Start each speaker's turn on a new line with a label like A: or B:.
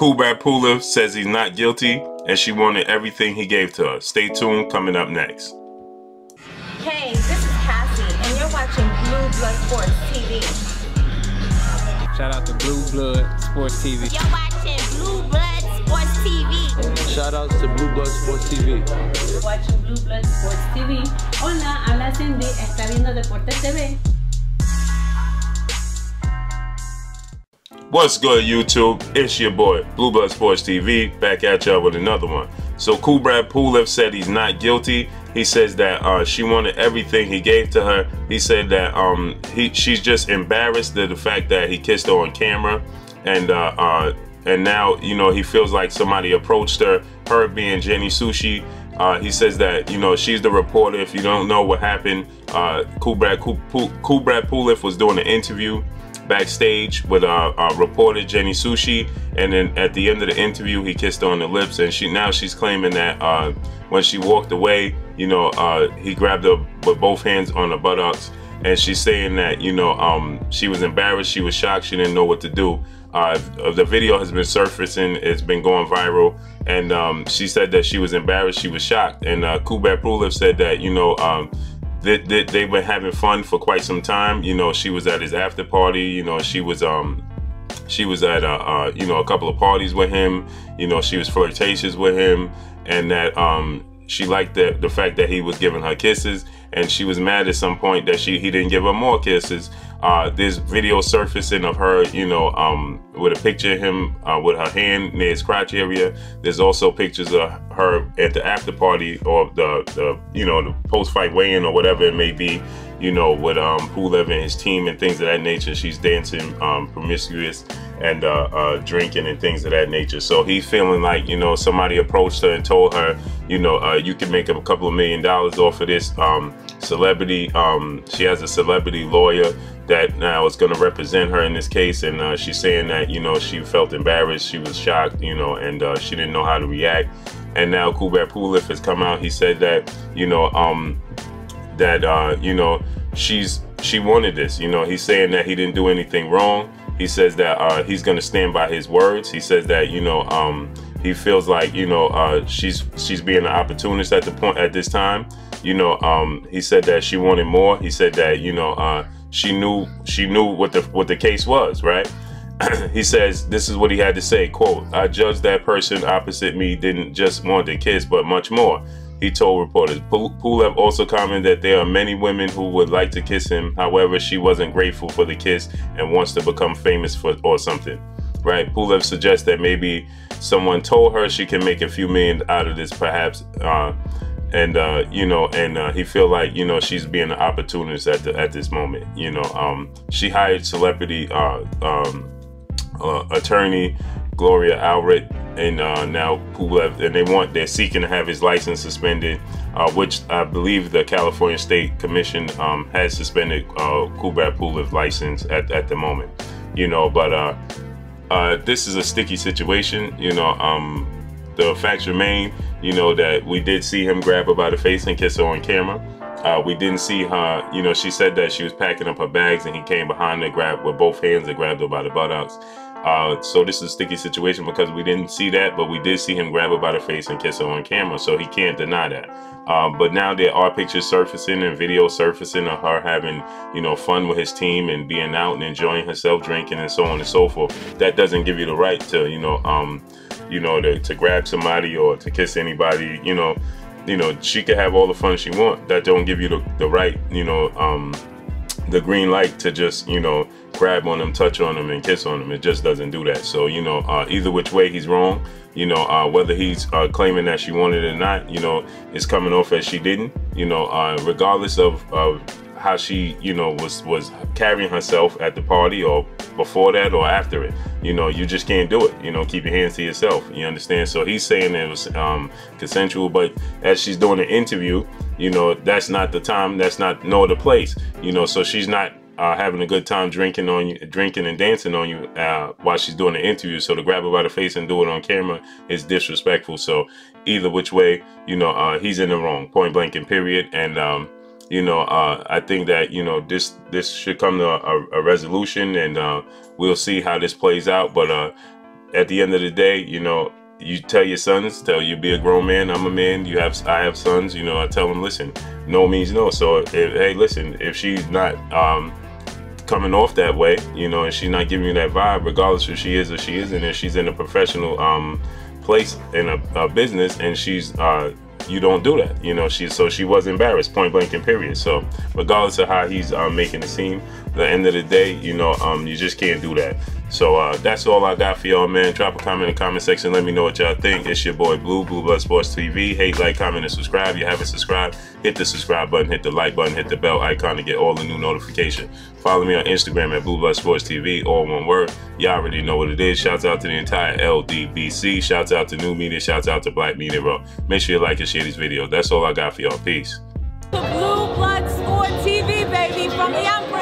A: Kubrat Pulev says he's not guilty and she wanted everything he gave to her. Stay tuned, coming up next.
B: Hey, this is Cassie, and you're watching Blue Blood Sports TV.
C: Shout out to Blue Blood Sports TV.
B: You're watching Blue Blood Sports TV.
D: Shout outs to Blue Blood Sports TV.
E: You're watching Blue Blood Sports TV. Hola, habla Cindy, está viendo Deportes TV.
A: What's good, YouTube? It's your boy, Blue Blood Sports TV, back at y'all with another one. So Kubrat Pulev said he's not guilty. He says that she wanted everything he gave to her. He said that she's just embarrassed at the fact that he kissed her on camera, and now, you know, he feels like somebody approached her being Jenny Sushi. He says that, you know, she's the reporter. If you don't know what happened, Kubrat Pulev was doing an interview backstage with reporter Jenny Sushi, and then at the end of the interview he kissed her on the lips, and she's claiming that when she walked away, you know, he grabbed her with both hands on her buttocks, and she's saying that, you know, she was embarrassed, she was shocked, she didn't know what to do. The video has been surfacing, it's been going viral, and she said that she was embarrassed, she was shocked, and Kubrat Pulev said that, you know, they've been having fun for quite some time. You know, she was at his after party. You know, she was at you know, a couple of parties with him. You know, she was flirtatious with him, and that she liked the fact that he was giving her kisses, and she was mad at some point that he didn't give her more kisses. There's video surfacing of her, you know, with a picture of him with her hand near his crotch area. There's also pictures of her at the after party, or the you know, the post-fight weigh-in or whatever it may be, you know, with Pulev and his team and things of that nature. She's dancing promiscuous and drinking and things of that nature. So he's feeling like, you know, somebody approached her and told her, you know, you can make a couple of $1 million off of this celebrity. She has a celebrity lawyer that now is going to represent her in this case, and she's saying that, you know, she felt embarrassed, she was shocked, you know, and she didn't know how to react. And now Kubrat Pulev has come out. He said that, you know, you know, she wanted this. You know, he's saying that he didn't do anything wrong. He says that he's going to stand by his words. He says that, you know, he feels like, you know, she's being an opportunist at this time. You know, he said that she wanted more. He said that, you know, she knew what the case was, right? He says, this is what he had to say, quote, "I judge that person opposite me didn't just want to kiss, but much more," he told reporters. Pulev also commented that there are many women who would like to kiss him. However, she wasn't grateful for the kiss and wants to become famous or something, right? Pulev suggests that maybe someone told her she can make a few million out of this, perhaps, you know, and he feel like, you know, she's being an opportunist at this moment. You know, she hired celebrity attorney Gloria Allred, and now Pulev, and they're seeking to have his license suspended, which I believe the California State Commission has suspended Kubrat Pulev's license at the moment. You know, but this is a sticky situation. You know, the facts remain, you know, that we did see him grab her by the face and kiss her on camera. We didn't see her, you know, she said that she was packing up her bags and he came behind her, grabbed with both hands and grabbed her by the buttocks. So this is a sticky situation because we didn't see that, but we did see him grab her by the face and kiss her on camera, so he can't deny that. But now there are pictures surfacing and video surfacing of her having, you know, fun with his team and being out and enjoying herself, drinking and so on and so forth. That doesn't give you the right to, you know, to grab somebody or to kiss anybody. You know, she could have all the fun she wants. That don't give you the right, you know, the green light to just, you know, grab on them, touch on them, and kiss on them. It just doesn't do that. So, you know, either which way he's wrong. You know, whether he's claiming that she wanted it or not, you know, it's coming off as she didn't. You know, regardless of how she, you know, was carrying herself at the party or before that or after it. You know, you just can't do it. You know, keep your hands to yourself. You understand? So he's saying it was consensual, but as she's doing an interview, you know, that's not the time, that's not nor the place. You know, so she's not having a good time drinking and dancing on you while she's doing the interview. So to grab her by the face and do it on camera is disrespectful. So either which way, you know, he's in the wrong, point blank and period. And you know, I think that, you know, this should come to a resolution, and we'll see how this plays out. But at the end of the day, you know, you tell your sons, tell you be a grown man, I'm a man, I have sons, you know, I tell them, listen, no means no. So hey, listen, if she's not coming off that way, you know, and she's not giving you that vibe, regardless if she is or she isn't, and she's in a professional place in a business, and she's you don't do that, you know. She was embarrassed, point blank and period. So regardless of how he's making it seem, at the end of the day, you know, you just can't do that. So that's all I got for y'all, man. Drop a comment in the comment section. Let me know what y'all think. It's your boy Blue Blood Sports TV. Hate, like, comment, and subscribe. If you haven't subscribed, hit the subscribe button, hit the like button, hit the bell icon to get all the new notifications. Follow me on Instagram at Blue Blood Sports TV, all one word. Y'all already know what it is. Shouts out to the entire LDBC. Shouts out to New Media. Shouts out to Black Media Raw. Make sure you like and share these videos. That's all I got for y'all. Peace.
B: Blue Blood Sports TV, baby, from the